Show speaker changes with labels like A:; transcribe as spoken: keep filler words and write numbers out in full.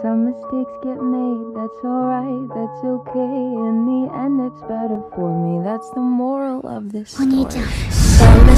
A: Some mistakes get made, that's alright, that's okay. In the end, it's better for me. That's the moral of this story.